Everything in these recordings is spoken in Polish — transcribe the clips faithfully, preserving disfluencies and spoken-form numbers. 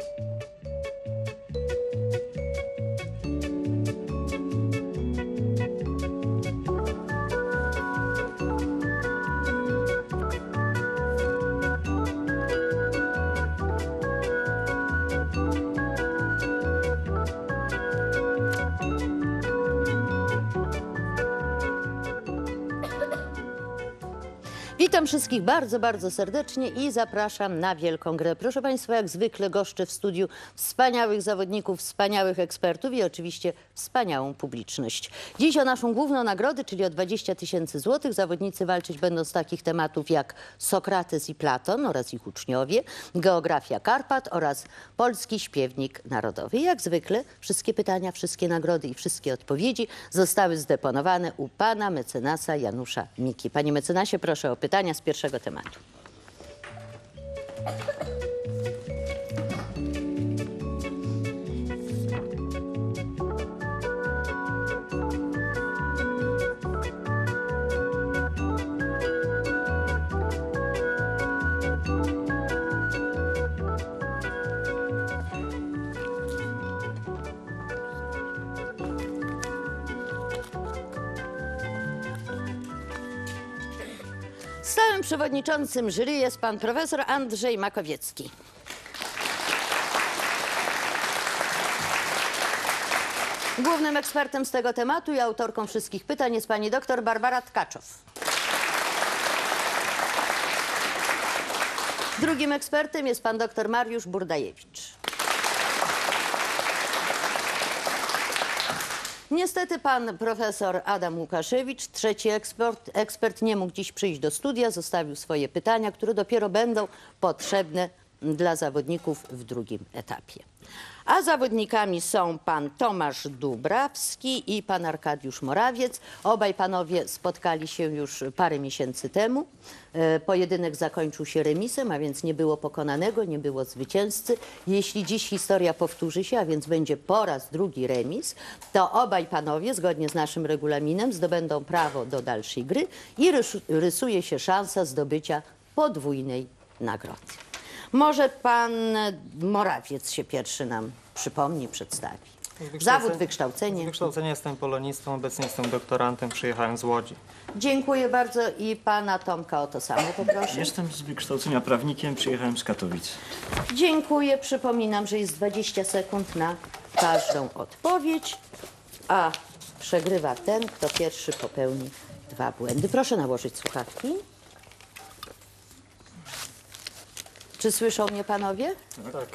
Witam wszystkich bardzo, bardzo serdecznie i zapraszam na wielką grę. Proszę Państwa, jak zwykle goszczę w studiu wspaniałych zawodników, wspaniałych ekspertów i oczywiście wspaniałą publiczność. Dziś o naszą główną nagrodę, czyli o dwadzieścia tysięcy złotych, zawodnicy walczyć będą z takich tematów jak Sokrates i Platon oraz ich uczniowie, geografia Karpat oraz polski śpiewnik narodowy. I jak zwykle wszystkie pytania, wszystkie nagrody i wszystkie odpowiedzi zostały zdeponowane u pana mecenasa Janusza Miki. Panie mecenasie, proszę o pytania z pierwszego tematu. Stałym przewodniczącym jury jest pan profesor Andrzej Makowiecki. Głównym ekspertem z tego tematu i autorką wszystkich pytań jest pani doktor Barbara Tkaczow. Drugim ekspertem jest pan doktor Mariusz Burdajewicz. Niestety pan profesor Adam Łukaszewicz, trzeci ekspert, ekspert, nie mógł dziś przyjść do studia, zostawił swoje pytania, które dopiero będą potrzebne dla zawodników w drugim etapie. A zawodnikami są pan Tomasz Dubrawski i pan Arkadiusz Morawiec. Obaj panowie spotkali się już parę miesięcy temu. Pojedynek zakończył się remisem, a więc nie było pokonanego, nie było zwycięzcy. Jeśli dziś historia powtórzy się, a więc będzie po raz drugi remis, to obaj panowie, zgodnie z naszym regulaminem, zdobędą prawo do dalszej gry i rysuje się szansa zdobycia podwójnej nagrody. Może pan Morawiec się pierwszy nam przypomni, przedstawi. Zawód, wykształcenie. Z wykształcenia jestem polonistą, obecnie jestem doktorantem, przyjechałem z Łodzi. Dziękuję bardzo i pana Tomka o to samo poproszę. Jestem z wykształcenia prawnikiem, przyjechałem z Katowic. Dziękuję, przypominam, że jest dwadzieścia sekund na każdą odpowiedź, a przegrywa ten, kto pierwszy popełni dwa błędy. Proszę nałożyć słuchawki. Czy słyszą mnie panowie? Tak.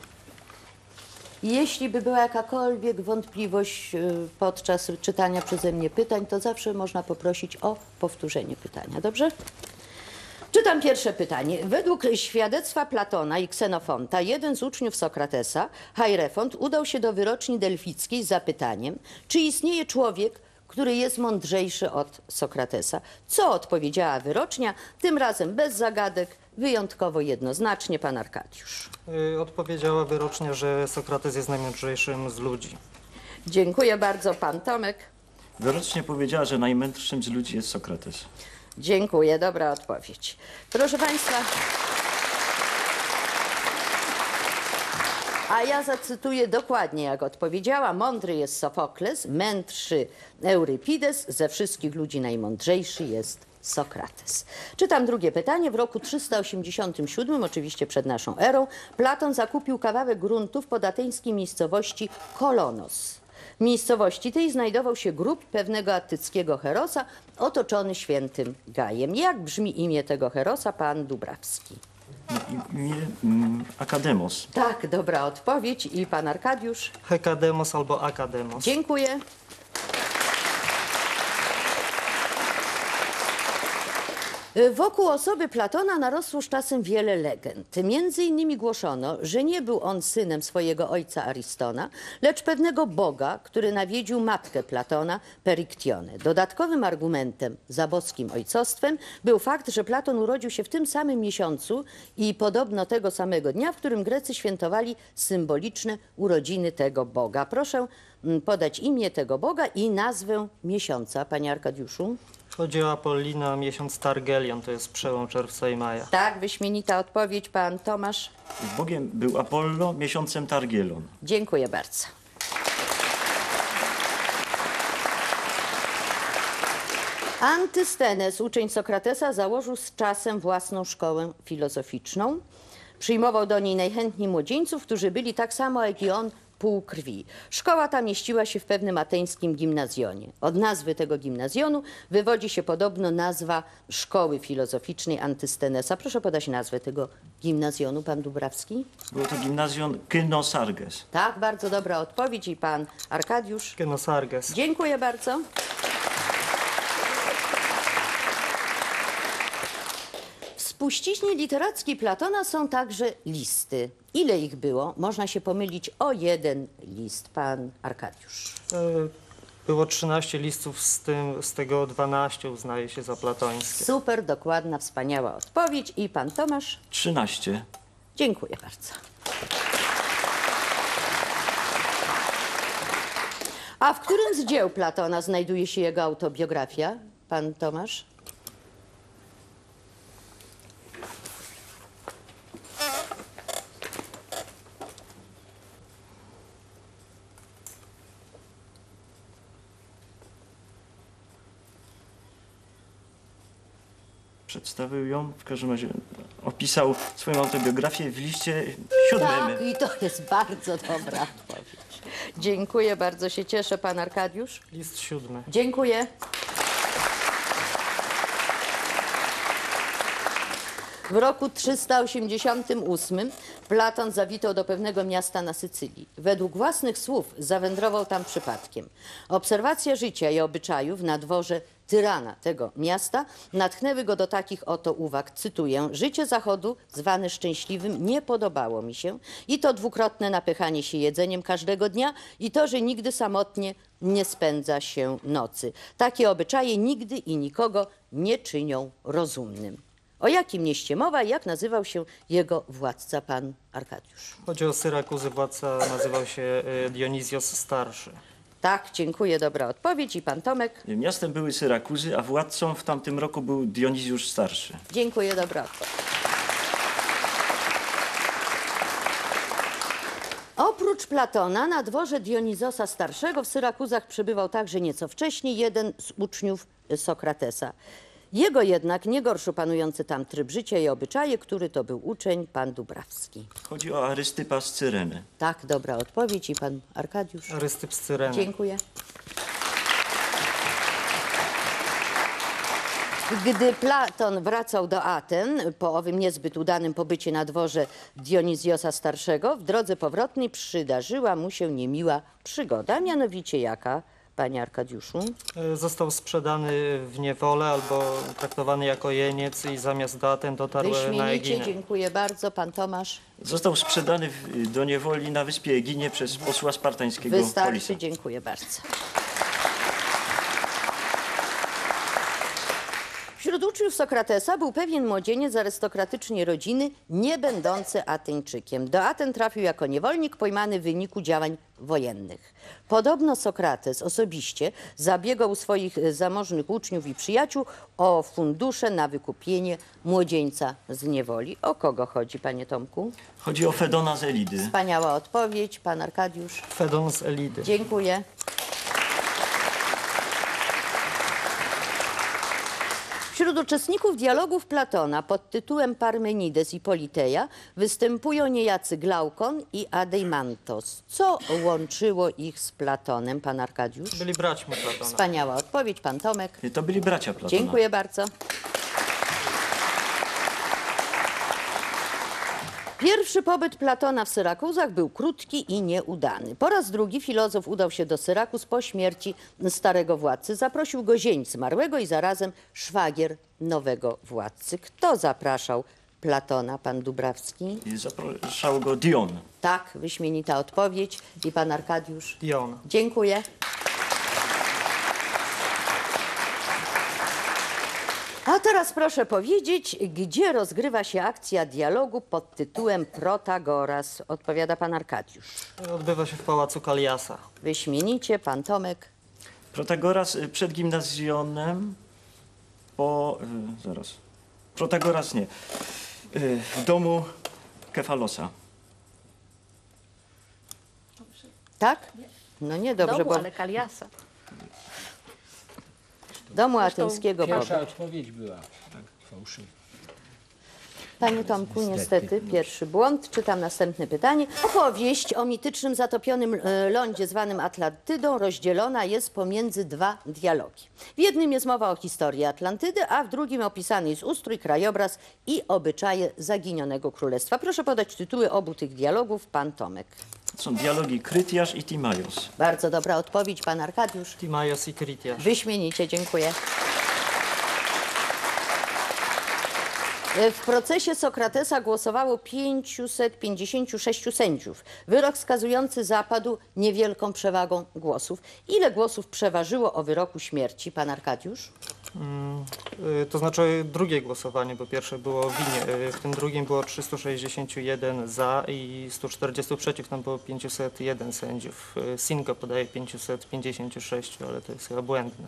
Jeśli by była jakakolwiek wątpliwość podczas czytania przeze mnie pytań, to zawsze można poprosić o powtórzenie pytania. Dobrze? Czytam pierwsze pytanie. Według świadectwa Platona i Ksenofonta, jeden z uczniów Sokratesa, Hajrefont, udał się do wyroczni delfickiej z zapytaniem, czy istnieje człowiek, który jest mądrzejszy od Sokratesa. Co odpowiedziała wyrocznia? Tym razem bez zagadek, wyjątkowo jednoznacznie, pan Arkadiusz. Yy, odpowiedziała wyrocznia, że Sokrates jest najmądrzejszym z ludzi. Dziękuję bardzo, pan Tomek. Wyrocznie powiedziała, że najmędrszym z ludzi jest Sokrates. Dziękuję, dobra odpowiedź. Proszę państwa, a ja zacytuję dokładnie, jak odpowiedziała. Mądry jest Sofokles, mędrszy Eurypides, ze wszystkich ludzi najmądrzejszy jest Sokrates. Czytam drugie pytanie. W roku trzysta osiemdziesiątym siódmym, oczywiście przed naszą erą, Platon zakupił kawałek gruntu w podateńskiej miejscowości Kolonos. W miejscowości tej znajdował się grób pewnego attyckiego herosa otoczony świętym Gajem. Jak brzmi imię tego herosa, pan Dubrawski? Imię mm, Akademos. Tak, dobra odpowiedź. I pan Arkadiusz? Hekademos albo Akademos. Dziękuję. Wokół osoby Platona narosło z czasem wiele legend. Między innymi głoszono, że nie był on synem swojego ojca Aristona, lecz pewnego boga, który nawiedził matkę Platona, Periktionę. Dodatkowym argumentem za boskim ojcostwem był fakt, że Platon urodził się w tym samym miesiącu i podobno tego samego dnia, w którym Grecy świętowali symboliczne urodziny tego boga. Proszę podać imię tego boga i nazwę miesiąca, panie Arkadiuszu. Chodzi o Apollina, miesiąc Targelion, to jest przełom czerwca i maja. Tak, wyśmienita odpowiedź, pan Tomasz. Bogiem był Apollo, miesiącem Targielon. Dziękuję bardzo. Antystenes, uczeń Sokratesa, założył z czasem własną szkołę filozoficzną. Przyjmował do niej najchętniej młodzieńców, którzy byli tak samo jak i on pół krwi. Szkoła ta mieściła się w pewnym ateńskim gimnazjonie. Od nazwy tego gimnazjonu wywodzi się podobno nazwa szkoły filozoficznej Antystenesa. Proszę podać nazwę tego gimnazjonu, pan Dubrawski. Było to gimnazjon Kynosarges. Tak, bardzo dobra odpowiedź i pan Arkadiusz. Kynosarges. Dziękuję bardzo. W spuściźnie literackiej Platona są także listy. Ile ich było? Można się pomylić o jeden list. Pan Arkadiusz. E, Było trzynaście listów, z, tym, z tego dwanaście uznaje się za platońskie. Super, dokładna, wspaniała odpowiedź. I pan Tomasz? trzynaście. Dziękuję bardzo. A w którym z dzieł Platona znajduje się jego autobiografia? Pan Tomasz? Przedstawił ją, w każdym razie opisał swoją autobiografię w liście siódmym. Tak, i to jest bardzo dobra odpowiedź. Dziękuję, bardzo się cieszę. Pan Arkadiusz? List siódmy. Dziękuję. W roku trzysta osiemdziesiątym ósmym Platon zawitał do pewnego miasta na Sycylii. Według własnych słów zawędrował tam przypadkiem. Obserwacja życia i obyczajów na dworze tyrana tego miasta natchnęły go do takich oto uwag. Cytuję: życie zachodu, zwane szczęśliwym, nie podobało mi się i to dwukrotne napychanie się jedzeniem każdego dnia i to, że nigdy samotnie nie spędza się nocy. Takie obyczaje nigdy i nikogo nie czynią rozumnym. O jakim mieście mowa i jak nazywał się jego władca, pan Arkadiusz? Chodzi o Syrakuzy, władca nazywał się e, Dionizjos Starszy. Tak, dziękuję, dobra odpowiedź. I pan Tomek? Miastem były Syrakuzy, a władcą w tamtym roku był Dionizjusz Starszy. Dziękuję, dobra odpowiedź. Oprócz Platona na dworze Dionizosa Starszego w Syrakuzach przebywał także nieco wcześniej jeden z uczniów Sokratesa. Jego jednak nie gorszył panujący tam tryb życia i obyczaje, który to był uczeń, pan Dubrawski. Chodzi o Arystypa z Cyreny. Tak, dobra odpowiedź. I pan Arkadiusz? Arystyp z Cyreny. Dziękuję. Gdy Platon wracał do Aten po owym niezbyt udanym pobycie na dworze Dionizjosa Starszego, w drodze powrotnej przydarzyła mu się niemiła przygoda, mianowicie jaka, panie Arkadiuszu? E, Został sprzedany w niewolę albo traktowany jako jeniec i zamiast do Aten dotarł na Wyśmienicie, Eginę. dziękuję bardzo. Pan Tomasz? Został sprzedany w, do niewoli na wyspie Eginie przez posła spartańskiego Polisa. Wystarczy, dziękuję bardzo. Wśród uczniów Sokratesa był pewien młodzieniec z arystokratycznej rodziny, nie będący Ateńczykiem. Do Aten trafił jako niewolnik pojmany w wyniku działań wojennych. Podobno Sokrates osobiście zabiegał u swoich zamożnych uczniów i przyjaciół o fundusze na wykupienie młodzieńca z niewoli. O kogo chodzi, panie Tomku? Chodzi o Fedona z Elidy. Wspaniała odpowiedź. Pan Arkadiusz? Fedon z Elidy. Dziękuję. Wśród uczestników dialogów Platona pod tytułem Parmenides i Politeja występują niejacy Glaukon i Adeimantos. Co łączyło ich z Platonem, pan Arkadiusz? Byli braćmi Platona. Wspaniała odpowiedź, pan Tomek. To byli bracia Platona. Dziękuję bardzo. Pierwszy pobyt Platona w Syrakuzach był krótki i nieudany. Po raz drugi filozof udał się do Syrakus po śmierci starego władcy. Zaprosił go zięć zmarłego i zarazem szwagier nowego władcy. Kto zapraszał Platona, pan Dubrawski? I zapraszał go Dion. Tak, wyśmienita odpowiedź. I pan Arkadiusz? Dion. Dziękuję. A teraz proszę powiedzieć, gdzie rozgrywa się akcja dialogu pod tytułem Protagoras? Odpowiada pan Arkadiusz. Odbywa się w pałacu Kaliasa. Wyśmienicie, pan Tomek. Protagoras przed gimnazjonem po... Y, zaraz. Protagoras nie. Y, w domu Kefalosa. Tak? No nie dobrze, Domu, bo ale Kaliasa. domu ateńskiego Pierwsza Boga. odpowiedź była fałszywa. Panie Tomku, niestety, Niestety. pierwszy błąd. Czytam następne pytanie. Opowieść o mitycznym zatopionym e, lądzie zwanym Atlantydą rozdzielona jest pomiędzy dwa dialogi. W jednym jest mowa o historii Atlantydy, a w drugim opisany jest ustrój, krajobraz i obyczaje zaginionego królestwa. Proszę podać tytuły obu tych dialogów, pan Tomek. To są dialogi Krytiasz i Timaios. Bardzo dobra odpowiedź, pan Arkadiusz. Timaios i Krytiasz. Wyśmienicie, dziękuję. W procesie Sokratesa głosowało pięćset pięćdziesiąt sześć sędziów. Wyrok skazujący zapadł niewielką przewagą głosów. Ile głosów przeważyło o wyroku śmierci, pan Arkadiusz? Y, To znaczy drugie głosowanie, bo pierwsze było w winie. Y, W tym drugim było trzysta sześćdziesiąt jeden za i sto czterdzieści przeciw, tam było pięćset jeden sędziów. Y, Sinko podaje pięćset pięćdziesiąt sześć, ale to jest chyba błędne.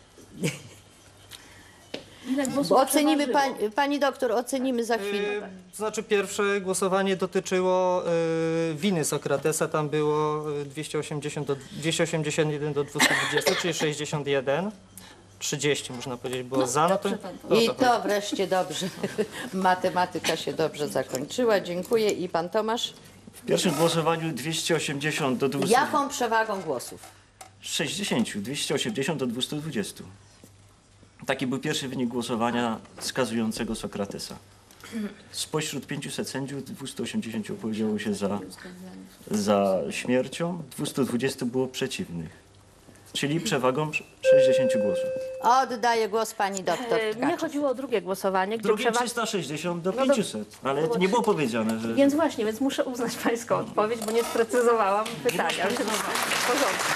Ile głosów Bo ocenimy, przeważyło? pani, pani doktor, ocenimy za chwilę. Y, To znaczy pierwsze głosowanie dotyczyło y, winy Sokratesa, tam było y, dwieście osiemdziesiąt do, dwieście osiemdziesiąt jeden do dwieście dwadzieścia, czyli sześćdziesiąt jeden. trzydzieści można powiedzieć było za, no to, dobrze pan no I to to wreszcie dobrze. Matematyka się dobrze zakończyła. Dziękuję. I pan Tomasz? W pierwszym głosowaniu dwieście osiemdziesiąt do dwieście... Jaką przewagą głosów? sześćdziesiąt, dwieście osiemdziesiąt do dwieście dwadzieścia. Taki był pierwszy wynik głosowania skazującego Sokratesa. Spośród pięciuset sędziów dwieście osiemdziesiąt opowiedziało się za, za śmiercią, dwieście dwadzieścia było przeciwnych. Czyli przewagą sześćdziesiąt głosów. Oddaję głos pani doktor E, Mnie Tkacz. chodziło o drugie głosowanie, gdzie Drugie przewaga... trzysta sześćdziesiąt do No do- pięciuset, ale to nie było powiedziane, że... Więc właśnie, więc muszę uznać pańską odpowiedź, bo nie sprecyzowałam pytania. Więc w porządku.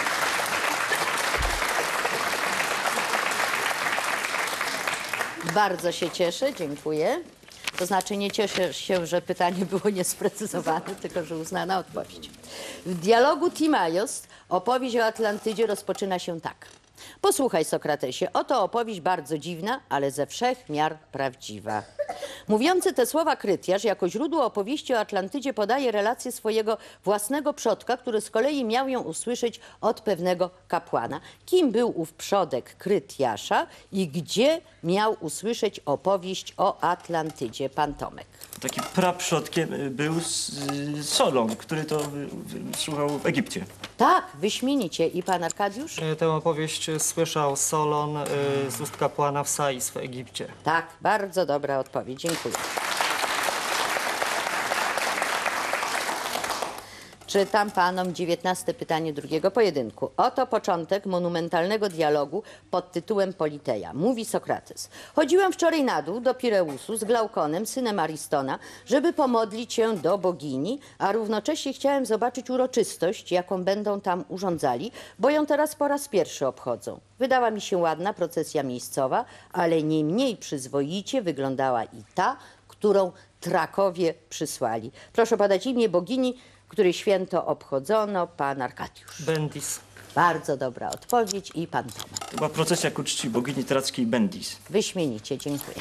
Bardzo się cieszę, dziękuję. To znaczy nie cieszę się, że pytanie było niesprecyzowane, tylko że uznana odpowiedź. W dialogu Timaios opowieść o Atlantydzie rozpoczyna się tak. Posłuchaj, Sokratesie, oto opowieść bardzo dziwna, ale ze wszech miar prawdziwa. Mówiący te słowa Krytiasz jako źródło opowieści o Atlantydzie podaje relację swojego własnego przodka, który z kolei miał ją usłyszeć od pewnego kapłana. Kim był ów przodek Krytiasza i gdzie miał usłyszeć opowieść o Atlantydzie? Pan Tomek. Taki praprzodkiem y, był s- y, Solon, który to y, y, słuchał w Egipcie. Tak, wyśmienicie. I pan Arkadiusz? Y, Tę opowieść słyszał Solon y, z ust kapłana w Sais w Egipcie. Tak, bardzo dobra odpowiedź. Dziękuję. Czytam panom dziewiętnaste pytanie drugiego pojedynku. Oto początek monumentalnego dialogu pod tytułem Politeja. Mówi Sokrates. Chodziłem wczoraj na dół do Pireusu z Glaukonem, synem Aristona, żeby pomodlić się do bogini, a równocześnie chciałem zobaczyć uroczystość, jaką będą tam urządzali, bo ją teraz po raz pierwszy obchodzą. Wydała mi się ładna procesja miejscowa, ale nie mniej przyzwoicie wyglądała i ta, którą Trakowie przysłali. Proszę podać imię bogini, której święto obchodzono, pan Arkadiusz. Bendis. Bardzo dobra odpowiedź i pan Tomek. To była procesja ku czci bogini trackiej Bendis. Wyśmienicie, dziękuję.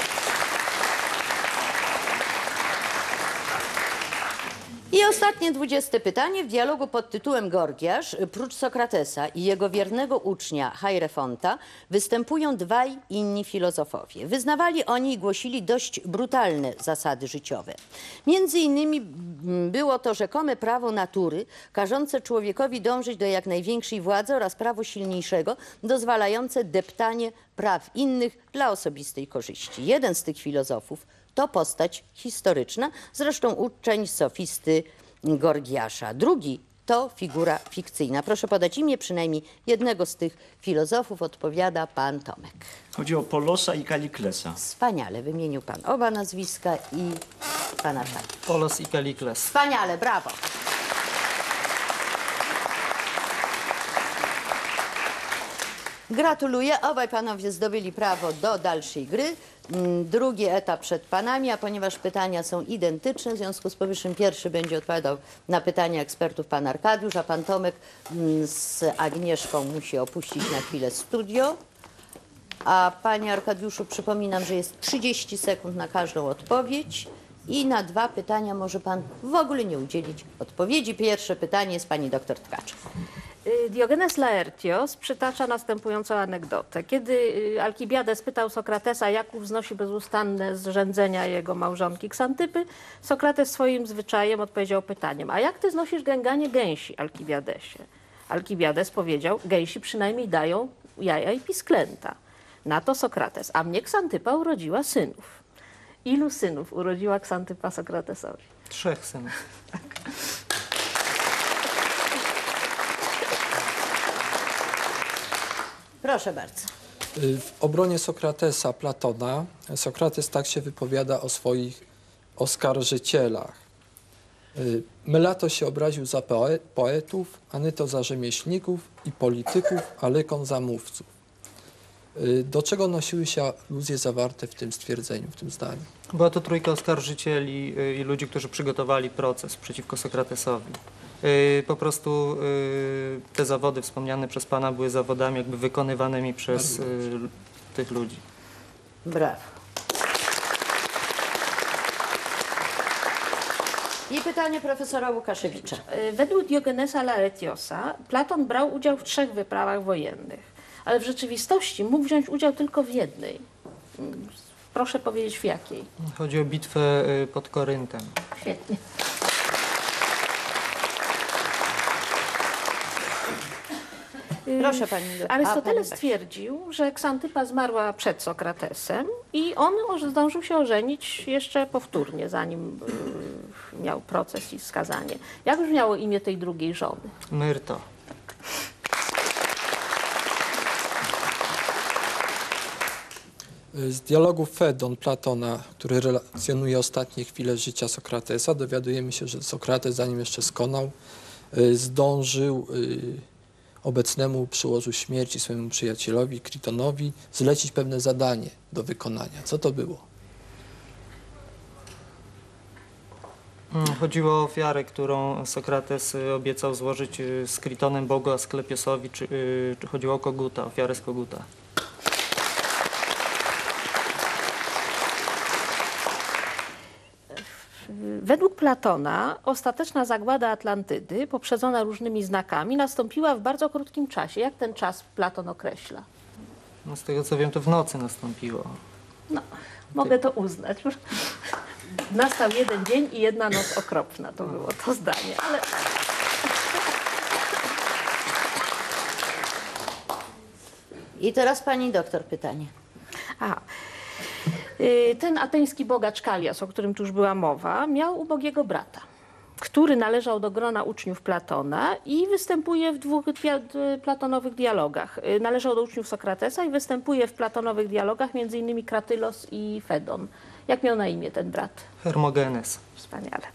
I ostatnie dwudzieste pytanie. W dialogu pod tytułem Gorgiasz, prócz Sokratesa i jego wiernego ucznia Hajrefonta, występują dwaj inni filozofowie. Wyznawali oni i głosili dość brutalne zasady życiowe. Między innymi mm, było to rzekome prawo natury, każące człowiekowi dążyć do jak największej władzy oraz prawo silniejszego, dozwalające deptanie praw innych dla osobistej korzyści. Jeden z tych filozofów to postać historyczna, zresztą uczeń sofisty Gorgiasza. Drugi to figura fikcyjna. Proszę podać imię przynajmniej jednego z tych filozofów, odpowiada pan Tomek. Chodzi o Polosa i Kaliklesa. Wspaniale, wymienił pan oba nazwiska i pana Arkadiusza. Polos i Kalikles. Wspaniale, brawo. Gratuluję. Obaj panowie zdobyli prawo do dalszej gry. Mm, Drugi etap przed panami, a ponieważ pytania są identyczne, w związku z powyższym pierwszy będzie odpowiadał na pytania ekspertów pan Arkadiusz, a pan Tomek mm, z Agnieszką musi opuścić na chwilę studio. A panie Arkadiuszu, przypominam, że jest trzydzieści sekund na każdą odpowiedź i na dwa pytania może pan w ogóle nie udzielić odpowiedzi. Pierwsze pytanie jest pani doktor Tkacz. Y, Diogenes Laertios przytacza następującą anegdotę. Kiedy y, Alkibiades pytał Sokratesa, jak wznosi bezustanne zrzędzenia jego małżonki Ksantypy, Sokrates swoim zwyczajem odpowiedział pytaniem: a jak ty znosisz gęganie gęsi, Alkibiadesie? Alkibiades powiedział: gęsi przynajmniej dają jaja i pisklęta. Na to Sokrates: a mnie Ksantypa urodziła synów. Ilu synów urodziła Ksantypa Sokratesowi? Trzech synów. Proszę bardzo. W obronie Sokratesa, Platona, Sokrates tak się wypowiada o swoich oskarżycielach. Melato się obraził za poe- poetów, Anyto za rzemieślników i polityków, a Lykon za mówców. Do czego nosiły się aluzje zawarte w tym stwierdzeniu, w tym zdaniu? Była to trójka oskarżycieli y, i ludzi, którzy przygotowali proces przeciwko Sokratesowi. Y, Po prostu y, te zawody wspomniane przez pana były zawodami jakby wykonywanymi przez y, tych ludzi. Brawo. I pytanie profesora Łukaszewicza. Y, Według Diogenesa Laertiosa Platon brał udział w trzech wyprawach wojennych, ale w rzeczywistości mógł wziąć udział tylko w jednej. Mm, Proszę powiedzieć, w jakiej? Chodzi o bitwę y, pod Koryntem. Świetnie. Proszę pani doktor. A, Arystoteles pani stwierdził, że Ksantypa zmarła przed Sokratesem i on oż- zdążył się ożenić jeszcze powtórnie, zanim y, miał proces i skazanie. Jak brzmiało imię tej drugiej żony? Myrto. Z dialogu Fedon Platona, który relacjonuje ostatnie chwile życia Sokratesa, dowiadujemy się, że Sokrates, zanim jeszcze skonał, y, zdążył y, obecnemu przy łożu śmierci swojemu przyjacielowi Kritonowi zlecić pewne zadanie do wykonania. Co to było? Mm, Chodziło o ofiarę, którą Sokrates y, obiecał złożyć y, z Kritonem bogu Asklepiosowi, czy, y, czy chodziło o koguta, ofiarę z koguta. Według Platona ostateczna zagłada Atlantydy, poprzedzona różnymi znakami, nastąpiła w bardzo krótkim czasie. Jak ten czas Platon określa? No, z tego co wiem, to w nocy nastąpiło. No, mogę to uznać. Nastał jeden dzień i jedna noc okropna. To było to zdanie. Ale I teraz pani doktor pytanie. Aha. Y, Ten ateński bogacz Kalias, o którym tu już była mowa, miał ubogiego brata, który należał do grona uczniów Platona i występuje w dwóch dia platonowych dialogach. Y, Należał do uczniów Sokratesa i występuje w platonowych dialogach między innymi Kratylos i Fedon. Jak miał na imię ten brat? Hermogenes. Wspaniale.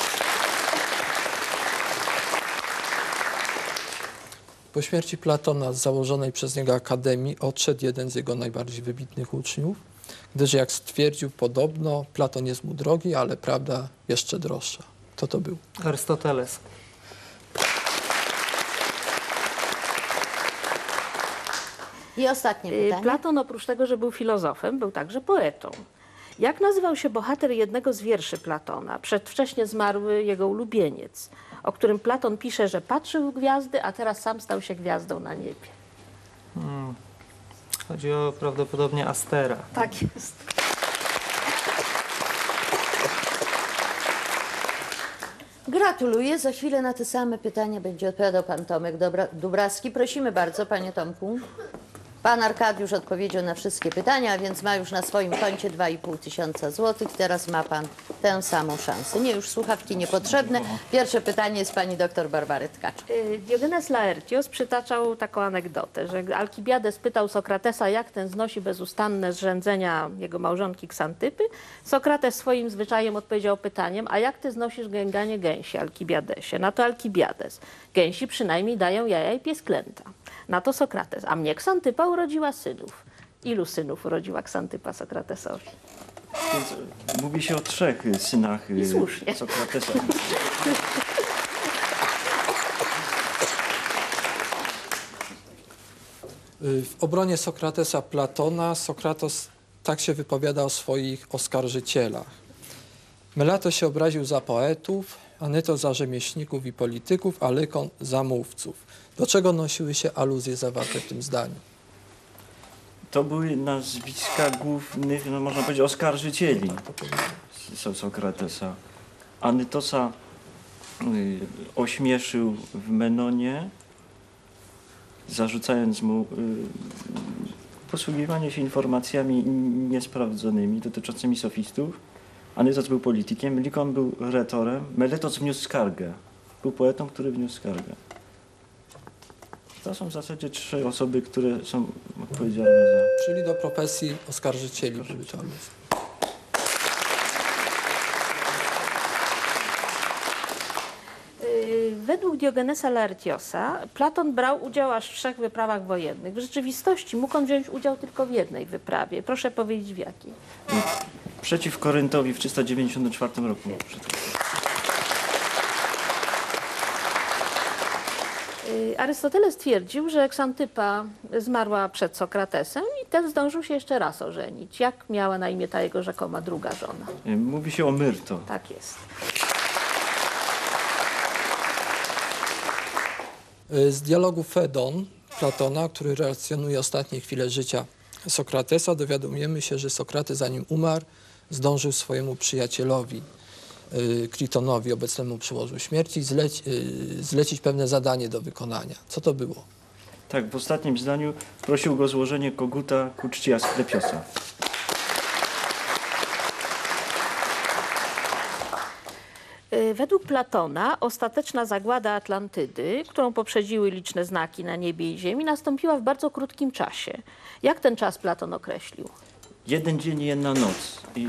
Po śmierci Platona z założonej przez niego akademii odszedł jeden z jego najbardziej wybitnych uczniów, gdyż jak stwierdził podobno, Platon jest mu drogi, ale prawda jeszcze droższa. Kto to był? Arystoteles. I ostatnie Y, pytanie. Platon oprócz tego, że był filozofem, był także poetą. Jak nazywał się bohater jednego z wierszy Platona, przedwcześnie zmarły jego ulubieniec, o którym Platon pisze, że patrzył w gwiazdy, a teraz sam stał się gwiazdą na niebie? Hmm. Chodzi o prawdopodobnie Astera. Tak jest. Gratuluję. Za chwilę na te same pytania będzie odpowiadał pan Tomek Dobra Dubrowski. Prosimy bardzo, panie Tomku. Pan Arkadiusz odpowiedział na wszystkie pytania, a więc ma już na swoim koncie dwa i pół tysiąca złotych. Teraz ma pan tę samą szansę. Nie, już słuchawki niepotrzebne. Pierwsze pytanie jest pani doktor Barbary Tkacz. Y, Diogenes Laertios przytaczał taką anegdotę, że Alkibiades pytał Sokratesa, jak ten znosi bezustanne zrzędzenia jego małżonki Ksantypy. Sokrates swoim zwyczajem odpowiedział pytaniem: a jak ty znosisz gęganie gęsi, Alkibiadesie? Na to Alkibiades: gęsi przynajmniej dają jaja i piesklęta. Na to Sokrates: a mnie Ksantypa urodziła synów. Ilu synów urodziła Ksantypa Sokratesowi? Więc mówi się o trzech y, synach y, I słusznie. Sokratesa. W obronie Sokratesa Platona Sokrates tak się wypowiada o swoich oskarżycielach. Melato się obraził za poetów, Anyto za rzemieślników i polityków, a Lykon za mówców. Do czego nosiły się aluzje zawarte w tym zdaniu? To były nazwiska głównych, no można powiedzieć, oskarżycieli So- Sokratesa. Anytosa y, ośmieszył w Menonie, zarzucając mu y, posługiwanie się informacjami niesprawdzonymi dotyczącymi sofistów. Anytos był politykiem, Lykon był retorem, Meletos wniósł skargę. Był poetą, który wniósł skargę. To są w zasadzie trzy osoby, które są odpowiedzialne za... Czyli do profesji oskarżycieli były to aluzje. Y, Według Diogenesa Laertiosa Platon brał udział aż w trzech wyprawach wojennych. W rzeczywistości mógł on wziąć udział tylko w jednej wyprawie. Proszę powiedzieć w jakiej. Przeciw Koryntowi w trzysta dziewięćdziesiątym czwartym roku. Y, Arystoteles twierdził, że Ksantypa zmarła przed Sokratesem i ten zdążył się jeszcze raz ożenić. Jak miała na imię ta jego rzekoma druga żona? Mówi się o Myrto. Tak jest. Z dialogu Fedon Platona, który relacjonuje ostatnie chwile życia Sokratesa, dowiadujemy się, że Sokrates, zanim umarł, zdążył swojemu przyjacielowi y, Kritonowi, obecnemu przy łożu śmierci, zleci, y, zlecić pewne zadanie do wykonania. Co to było? Tak, w ostatnim zdaniu prosił go o złożenie koguta ku czci Asklepiosa. Y, Według Platona ostateczna zagłada Atlantydy, którą poprzedziły liczne znaki na niebie i ziemi, nastąpiła w bardzo krótkim czasie. Jak ten czas Platon określił? Jeden dzień i jedna noc. I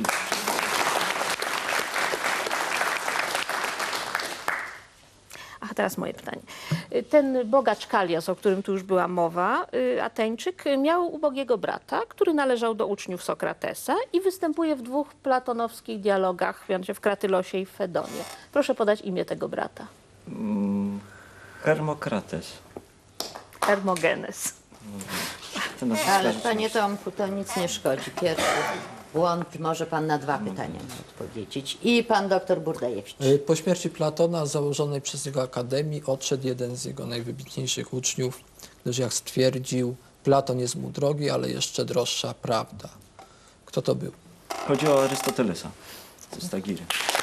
A teraz moje pytanie. Y, Ten bogacz Kalias, o którym tu już była mowa, y, Ateńczyk, y, miał ubogiego brata, który należał do uczniów Sokratesa i występuje w dwóch platonowskich dialogach, mianowicie w Kratylosie i w Fedonie. Proszę podać imię tego brata. mm, Hermokrates. Hermogenes. Te nazwiska Ale rzeczywiście. panie Tomku, to nic nie szkodzi. Pierwszy błąd, może pan na dwa pytania odpowiedzieć. I pan doktor Burdajewicz. Y, Po śmierci Platona, założonej przez niego akademii, odszedł jeden z jego najwybitniejszych uczniów, gdyż jak stwierdził, Platon jest mu drogi, ale jeszcze droższa prawda. Kto to był? Chodzi o Arystotelesa ze Stagiry.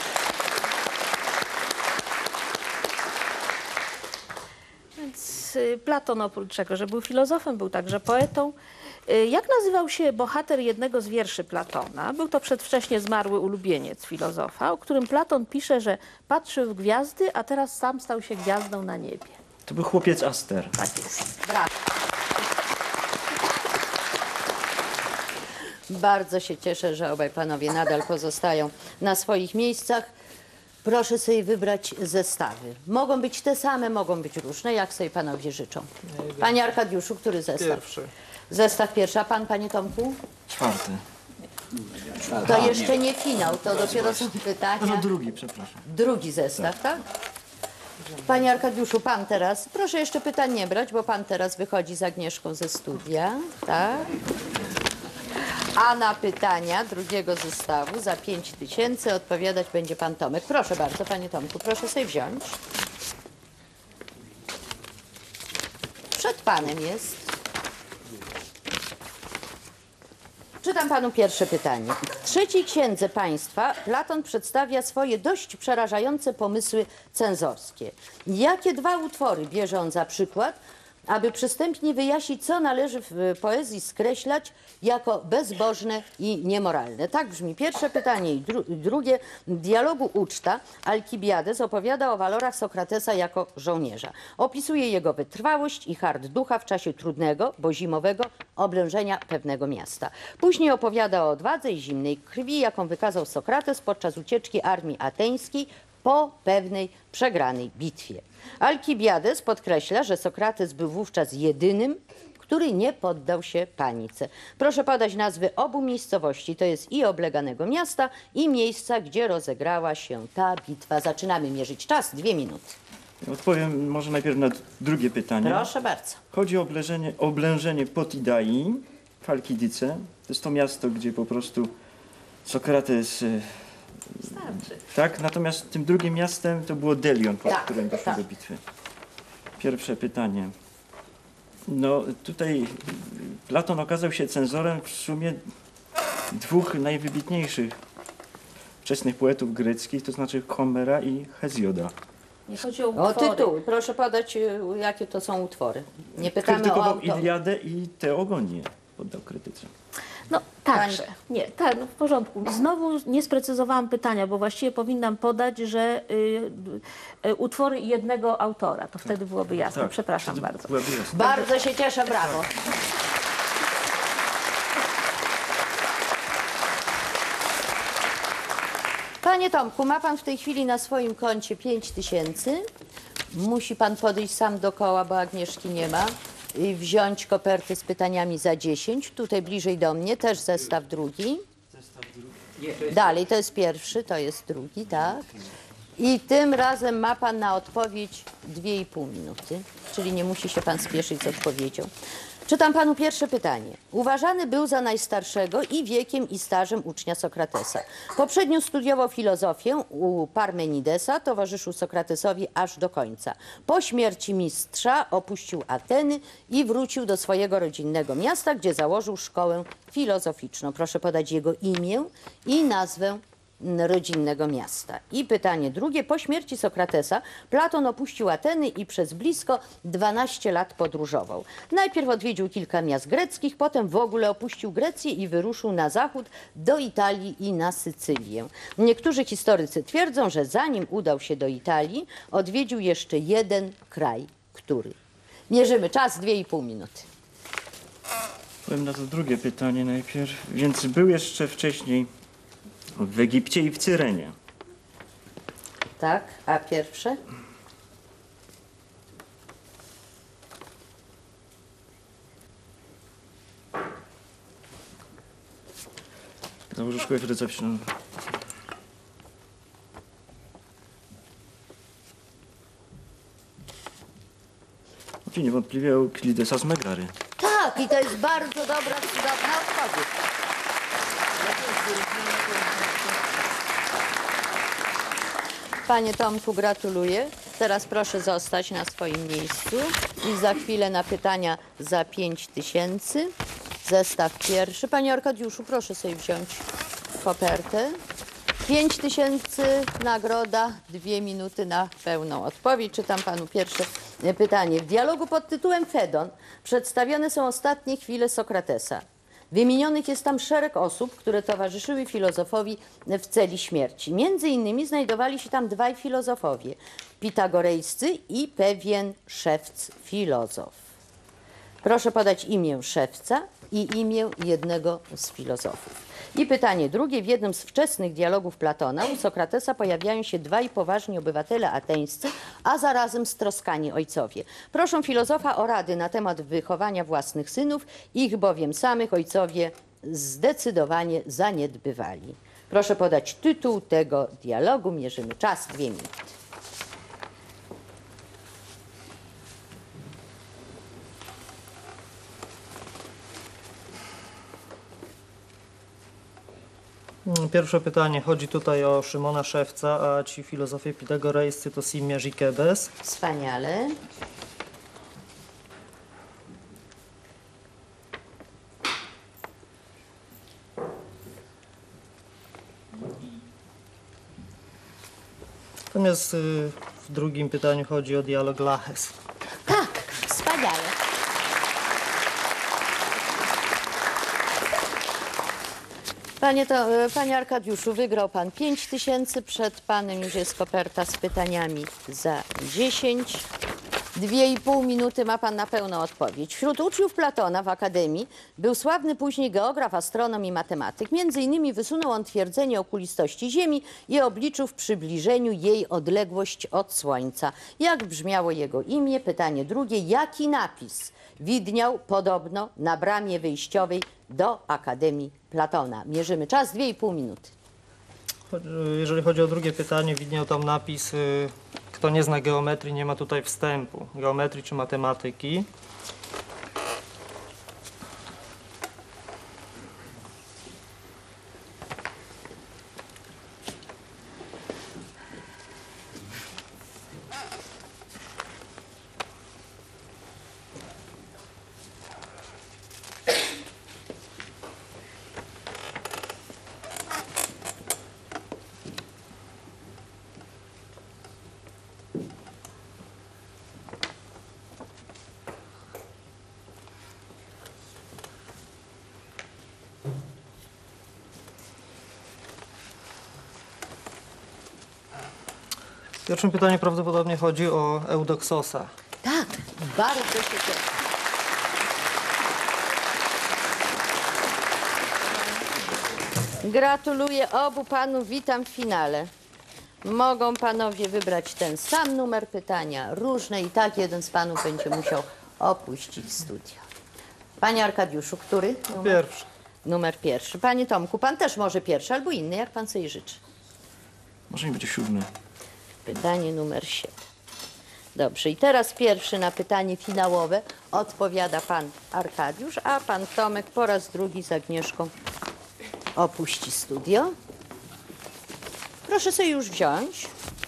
Więc y, Platon oprócz tego, że był filozofem, był także poetą. Y, Jak nazywał się bohater jednego z wierszy Platona? Był to przedwcześnie zmarły ulubieniec filozofa, o którym Platon pisze, że patrzył w gwiazdy, a teraz sam stał się gwiazdą na niebie. To był chłopiec Aster. Tak jest. Brawo. Bardzo się cieszę, że obaj panowie nadal pozostają na swoich miejscach. Proszę sobie wybrać zestawy. Mogą być te same, mogą być różne, jak sobie panowie życzą. Panie Arkadiuszu, który zestaw? Pierwszy. Zestaw pierwszy, a pan, panie Tomku? Czwarty. To jeszcze nie finał, to dopiero są No to pytania. drugi, przepraszam. Drugi zestaw, tak? Panie Arkadiuszu, pan teraz, proszę jeszcze pytań nie brać, bo pan teraz wychodzi z Agnieszką ze studia, tak? A na pytania drugiego zestawu za pięć tysięcy odpowiadać będzie pan Tomek. Proszę bardzo, panie Tomku, proszę sobie wziąć. Przed panem jest. Czytam panu pierwsze pytanie. W trzeciej księdze państwa Platon przedstawia swoje dość przerażające pomysły cenzorskie. Jakie dwa utwory bierze on za przykład, aby przystępnie wyjaśnić, co należy w poezji skreślać jako bezbożne i niemoralne? Tak brzmi pierwsze pytanie. I dru drugie. W dialogu Uczta Alkibiades opowiada o walorach Sokratesa jako żołnierza. Opisuje jego wytrwałość i hart ducha w czasie trudnego, bo zimowego oblężenia pewnego miasta. Później opowiada o odwadze i zimnej krwi, jaką wykazał Sokrates podczas ucieczki armii ateńskiej po pewnej przegranej bitwie. Alkibiades podkreśla, że Sokrates był wówczas jedynym, który nie poddał się panice. Proszę podać nazwy obu miejscowości, to jest i obleganego miasta, i miejsca, gdzie rozegrała się ta bitwa. Zaczynamy mierzyć czas, dwie minuty. Odpowiem może najpierw na drugie pytanie. Proszę bardzo. Chodzi o oblężenie, oblężenie Potidai w Halkidice. To jest to miasto, gdzie po prostu Sokrates... e, Starczy. Tak, natomiast tym drugim miastem to było Delion, pod Tak, którym doszło tak. do bitwy. Pierwsze pytanie. No tutaj Platon okazał się cenzorem w sumie dwóch najwybitniejszych wczesnych poetów greckich, to znaczy Homera i Hezjoda. Nie chodzi o O utwory. tytuł. Proszę podać, y, jakie to są utwory. Nie pytamy o Krytykował autor. Iliadę i Teogonię, poddał krytyce. No także, nie, tak, no w porządku. Znowu nie sprecyzowałam pytania, bo właściwie powinnam podać, że y, y, utwory jednego autora, to wtedy byłoby jasne. Przepraszam wtedy bardzo. byłaby jasna. Bardzo się cieszę, brawo. Panie Tomku, ma pan w tej chwili na swoim koncie pięć tysięcy. Musi pan podejść sam do koła, bo Agnieszki nie ma. I wziąć kopertę z pytaniami za dziesięć. Tutaj bliżej do mnie, też zestaw drugi. Dalej, to jest pierwszy, to jest drugi, tak. I tym razem ma pan na odpowiedź dwie i pół minuty, czyli nie musi się pan spieszyć z odpowiedzią. Czytam panu pierwsze pytanie. Uważany był za najstarszego i wiekiem i stażem ucznia Sokratesa. Poprzednio studiował filozofię u Parmenidesa, towarzyszył Sokratesowi aż do końca. Po śmierci mistrza opuścił Ateny i wrócił do swojego rodzinnego miasta, gdzie założył szkołę filozoficzną. Proszę podać jego imię i nazwę rodzinnego miasta. I pytanie drugie. Po śmierci Sokratesa Platon opuścił Ateny i przez blisko dwanaście lat podróżował. Najpierw odwiedził kilka miast greckich, potem w ogóle opuścił Grecję i wyruszył na zachód do Italii i na Sycylię. Niektórzy historycy twierdzą, że zanim udał się do Italii, odwiedził jeszcze jeden kraj. Który? Mierzymy czas, dwie i pół minuty. Powiem na to drugie pytanie najpierw. Więc był jeszcze wcześniej w Egipcie i w Cyrenie. Tak, a pierwsze? Założył szkołę filozoficzną. I niewątpliwie Euklidesa z Megary. Tak, i to jest bardzo dobra, cudowna odpowiedź. Panie Tomku, gratuluję. Teraz proszę zostać na swoim miejscu i za chwilę na pytania za pięć tysięcy. Zestaw pierwszy. Panie Arkadiuszu, proszę sobie wziąć kopertę. pięć tysięcy nagroda, dwie minuty na pełną odpowiedź. Czytam panu pierwsze pytanie. W dialogu pod tytułem Fedon przedstawione są ostatnie chwile Sokratesa. Wymienionych jest tam szereg osób, które towarzyszyły filozofowi w celi śmierci. Między innymi znajdowali się tam dwaj filozofowie, pitagorejscy i pewien szewc filozof. Proszę podać imię szewca i imię jednego z filozofów. I pytanie drugie. W jednym z wczesnych dialogów Platona u Sokratesa pojawiają się dwaj poważni obywatele ateńscy, a zarazem stroskani ojcowie. Proszą filozofa o rady na temat wychowania własnych synów, ich bowiem samych ojcowie zdecydowanie zaniedbywali. Proszę podać tytuł tego dialogu. Mierzymy czas, dwie minuty. Pierwsze pytanie. Chodzi tutaj o Szymona Szewca, a ci filozofowie pitagorejscy to Simierz i Kebes. Wspaniale. Natomiast y, w drugim pytaniu chodzi o dialog Laches. Tak, wspaniale. Panie, to, panie Arkadiuszu, wygrał pan pięć tysięcy, przed panem już jest koperta z pytaniami za dziesięć. Dwie i pół minuty ma pan na pełną odpowiedź. Wśród uczniów Platona w Akademii był sławny później geograf, astronom i matematyk. Między innymi wysunął on twierdzenie o kulistości Ziemi i obliczył w przybliżeniu jej odległość od Słońca. Jak brzmiało jego imię? Pytanie drugie. Jaki napis widniał podobno na bramie wyjściowej do Akademii Platona? Mierzymy czas, dwie i pół minuty. Chodzi- Jeżeli chodzi o drugie pytanie, widniał tam napis, y, kto nie zna geometrii, nie ma tutaj wstępu. Geometrii czy matematyki. W pierwszym pytaniu prawdopodobnie chodzi o Eudoksosa. Tak, bardzo się cieszę. Gratuluję obu panów, witam w finale. Mogą panowie wybrać ten sam numer pytania, różne i tak jeden z panów będzie musiał opuścić studio. Panie Arkadiuszu, który numer? Pierwszy. Numer pierwszy. Panie Tomku, pan też może pierwszy albo inny, jak pan sobie życzy. Może nie będzie siódmy. Pytanie numer siedem. Dobrze, i teraz pierwszy na pytanie finałowe odpowiada pan Arkadiusz, a pan Tomek po raz drugi z Agnieszką opuści studio. Proszę sobie już wziąć.